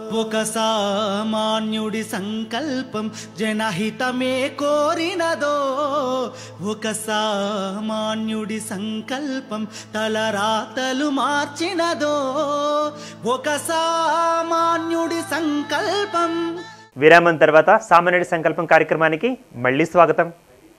ఒక సామాన్యుడి సంకల్పం జనహితమే కోరినదో, ఒక సామాన్యుడి సంకల్పం తలరాతలు మార్చినదో, ఒక సామాన్యుడి సంకల్పం. విరామం తర్వాత సామాన్యుడి సంకల్పం కార్యక్రమానికి మళ్ళీ స్వాగతం.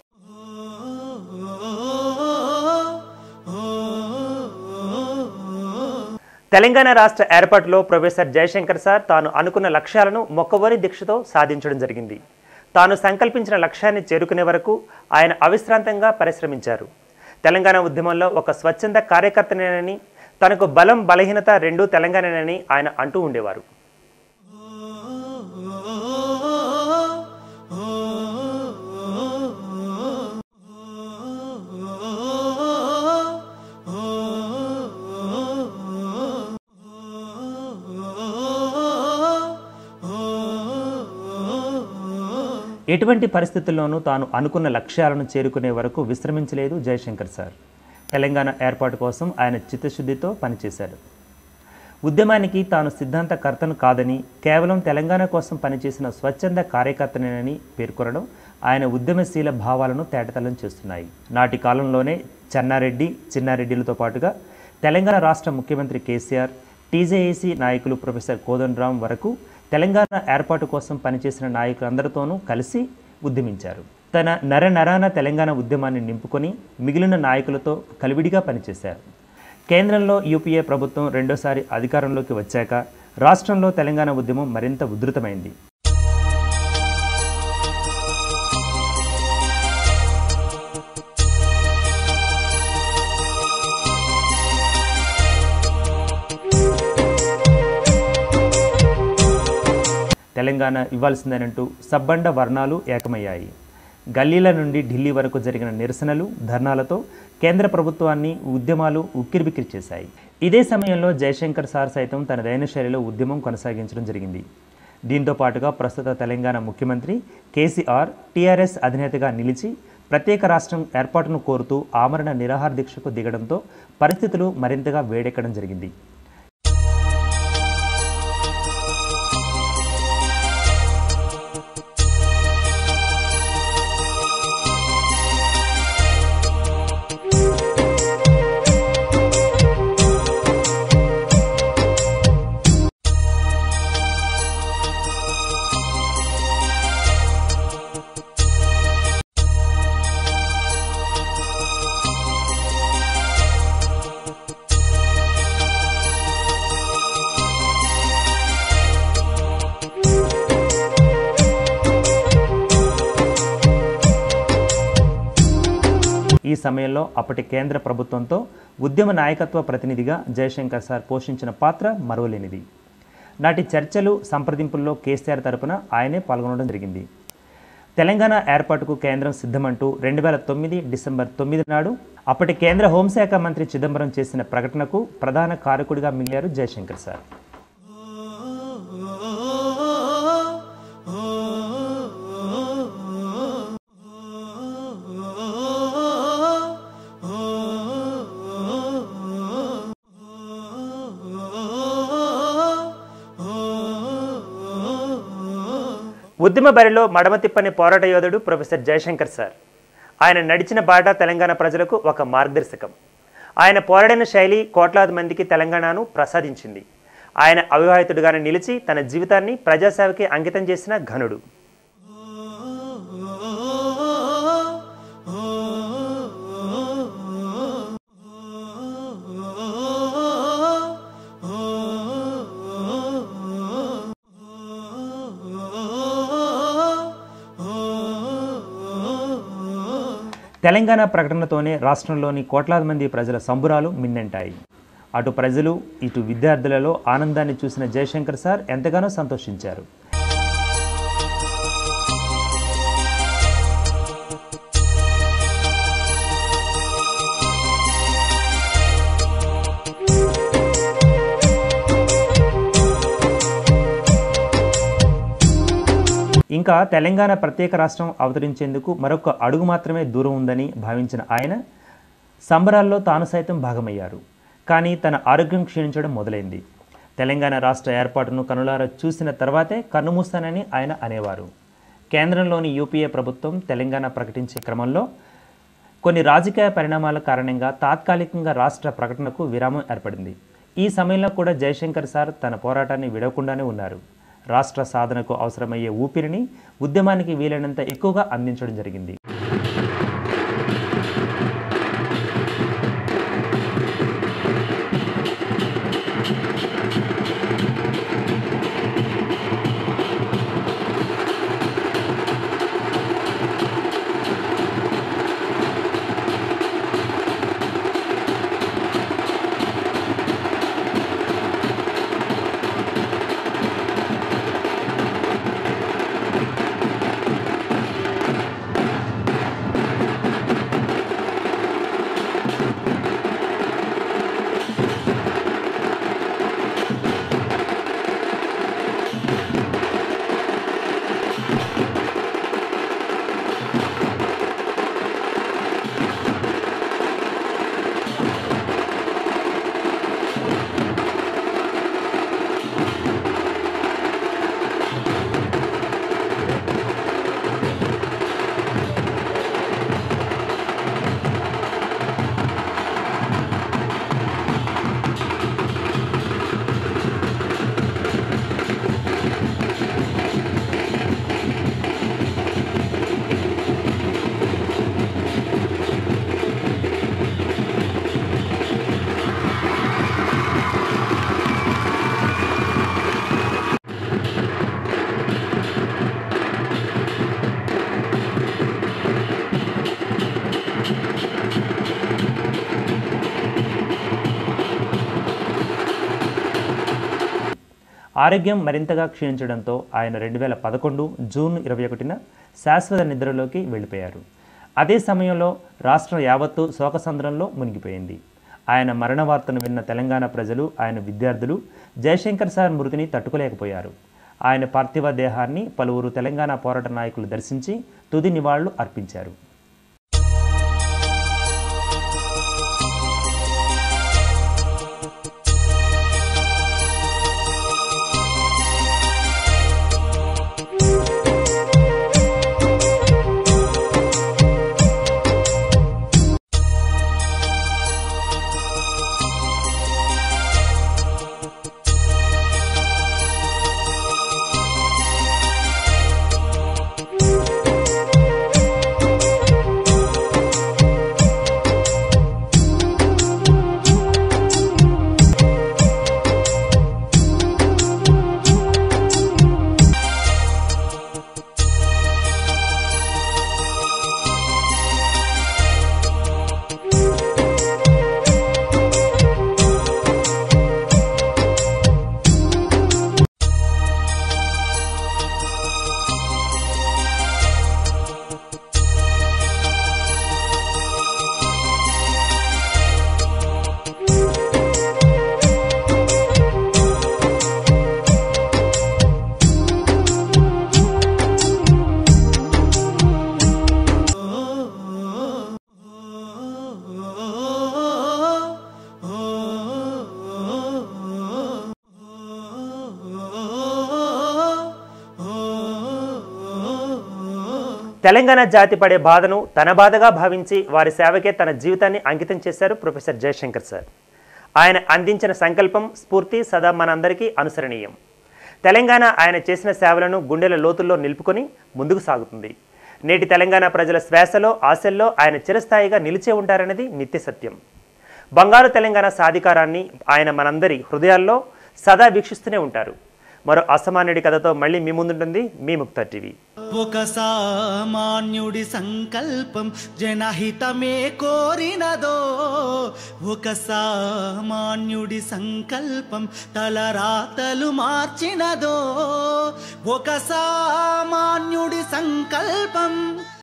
తెలంగాణ రాష్ట్ర ఏర్పాటులో ప్రొఫెసర్ జయశంకర్ సార్ తాను అనుకున్న లక్ష్యాలను మొక్కవోని దీక్షతో సాధించడం జరిగింది. తాను సంకల్పించిన లక్ష్యాన్ని చేరుకునే వరకు ఆయన అవిశ్రాంతంగా పరిశ్రమించారు. తెలంగాణ ఉద్యమంలో ఒక స్వచ్ఛంద కార్యకర్తనేనని, తనకు బలం బలహీనత రెండూ తెలంగాణనేనని ఆయన అంటూ ఉండేవారు. ఎటువంటి పరిస్థితుల్లోనూ తాను అనుకున్న లక్ష్యాలను చేరుకునే వరకు విశ్రమించలేదు జయశంకర్ సార్. తెలంగాణ ఏర్పాటు కోసం ఆయన చిత్తశుద్ధితో పనిచేశాడు. ఉద్యమానికి తాను సిద్ధాంతకర్తను కాదని, కేవలం తెలంగాణ కోసం పనిచేసిన స్వచ్ఛంద కార్యకర్తనేనని పేర్కొనడం ఆయన ఉద్యమశీల భావాలను తేటతెల్లం చేస్తున్నాయి. నాటి కాలంలోనే చెన్నారెడ్డి, చిన్నారెడ్డిలతో పాటుగా తెలంగాణ రాష్ట్ర ముఖ్యమంత్రి కేసీఆర్, టీజేఏసీ నాయకులు ప్రొఫెసర్ కోదండరాం వరకు తెలంగాణ ఏర్పాటు కోసం పనిచేసిన నాయకులందరితోనూ కలిసి ఉద్యమించారు. తన నరనరాన తెలంగాణ ఉద్యమాన్ని నింపుకొని మిగిలిన నాయకులతో కలివిడిగా పనిచేశారు. కేంద్రంలో యూపీఏ ప్రభుత్వం రెండోసారి అధికారంలోకి వచ్చాక రాష్ట్రంలో తెలంగాణ ఉద్యమం మరింత ఉధృతమైంది. తెలంగాణ ఇవ్వాల్సిందేనంటూ సబ్బండ వర్ణాలు ఏకమయ్యాయి. గల్లీల నుండి ఢిల్లీ వరకు జరిగిన నిరసనలు, ధర్నాలతో కేంద్ర ప్రభుత్వాన్ని ఉద్యమాలు ఉక్కిరిబిక్కిరి చేశాయి. ఇదే సమయంలో జయశంకర్ సార్ సైతం తనదైన శైలిలో ఉద్యమం కొనసాగించడం జరిగింది. దీంతో పాటుగా ప్రస్తుత తెలంగాణ ముఖ్యమంత్రి కేసీఆర్ టీఆర్ఎస్ అధినేతగా నిలిచి ప్రత్యేక రాష్ట్రం ఏర్పాటును కోరుతూ ఆమరణ నిరాహార దీక్షకు దిగడంతో పరిస్థితులు మరింతగా వేడెక్కడం జరిగింది. ఈ సమయంలో అప్పటి కేంద్ర ప్రభుత్వంతో ఉద్యమ నాయకత్వ ప్రతినిధిగా జయశంకర్ సార్ పోషించిన పాత్ర మరువలేనిది. నాటి చర్చలు, సంప్రదింపుల్లో కేసీఆర్ తరపున ఆయనే పాల్గొనడం జరిగింది. తెలంగాణ ఏర్పాటుకు కేంద్రం సిద్ధమంటూ 2009 డిసెంబర్ 9 నాడు అప్పటి కేంద్ర హోంశాఖ మంత్రి చిదంబరం చేసిన ప్రకటనకు ప్రధాన కారకుడిగా మిగిలారు జయశంకర్ సార్. ఉద్యమ బరిలో మడమ తిప్పని పోరాట యోధుడు ప్రొఫెసర్ జయశంకర్ సార్. ఆయన నడిచిన బాట తెలంగాణ ప్రజలకు ఒక మార్గదర్శకం. ఆయన పోరాడిన శైలి కోట్లాది మందికి తెలంగాణను ప్రసాదించింది. ఆయన అవివాహితుడిగానే నిలిచి తన జీవితాన్ని ప్రజాసేవకి అంకితం చేసిన ఘనుడు. తెలంగాణ ప్రకటనతోనే రాష్ట్రంలోని కోట్లాది మంది ప్రజల సంబురాలు మిన్నెంటాయి. అటు ప్రజలు, ఇటు విద్యార్థులలో ఆనందాన్ని చూసిన జయశంకర్ సార్ ఎంతగానో సంతోషించారు. ఇంకా తెలంగాణ ప్రత్యేక రాష్ట్రం అవతరించేందుకు మరొక అడుగు మాత్రమే దూరం ఉందని భావించిన ఆయన సంబరాల్లో తాను సైతం భాగమయ్యారు. కానీ తన ఆరోగ్యం క్షీణించడం మొదలైంది. తెలంగాణ రాష్ట్ర ఏర్పాటును కనులారా చూసిన తర్వాతే కన్నుమూస్తానని ఆయన అనేవారు. కేంద్రంలోని యూపీఏ ప్రభుత్వం తెలంగాణ ప్రకటించే క్రమంలో కొన్ని రాజకీయ పరిణామాల కారణంగా తాత్కాలికంగా రాష్ట్ర ప్రకటనకు విరామం ఏర్పడింది. ఈ సమయంలో కూడా జయశంకర్ సార్ తన పోరాటాన్ని విడవకుండానే ఉన్నారు. రాష్ట్ర సాధనకు అవసరమయ్యే ఊపిరిని ఉద్యమానికి వీలైనంత ఎక్కువగా అందించడం జరిగింది. ఆరోగ్యం మరింతగా క్షీణించడంతో ఆయన 2011 జూన్ 21న శాశ్వత నిద్రలోకి వెళ్ళిపోయారు. అదే సమయంలో రాష్ట్రం యావత్తు శోకసంద్రంలో మునిగిపోయింది. ఆయన మరణ వార్తను విన్న తెలంగాణ ప్రజలు, ఆయన విద్యార్థులు జయశంకర్ సార్ మృతిని తట్టుకోలేకపోయారు. ఆయన పార్థివ దేహాన్ని పలువురు తెలంగాణ పోరాట నాయకులు దర్శించి తుది నివాళులు అర్పించారు. తెలంగాణ జాతి పడే బాధను తన బాధగా భావించి వారి సేవకే తన జీవితాన్ని అంకితం చేశారు ప్రొఫెసర్ జయశంకర్ సార్. ఆయన అందించిన సంకల్పం, స్ఫూర్తి సదా మనందరికీ అనుసరణీయం. తెలంగాణ ఆయన చేసిన సేవలను గుండెల లోతుల్లో నిలుపుకొని ముందుకు సాగుతుంది. నేటి తెలంగాణ ప్రజల శ్వాసలో, ఆశల్లో ఆయన చిరస్థాయిగా నిలిచే ఉంటారన్నది నిత్య సత్యం. బంగారు తెలంగాణ సాధికారాన్ని ఆయన మనందరి హృదయాల్లో సదా వీక్షిస్తూనే ఉంటారు. మరో అసామాన్యుడి కథతో మళ్ళీ మీ ముందుంటుంది మీ ముక్తా టీవీ. ఒక సామాన్యుడి సంకల్పం జనహితమే కోరినదో, ఒక సామాన్యుడి సంకల్పం తలరాతలు మార్చినదో, ఒక సామాన్యుడి సంకల్పం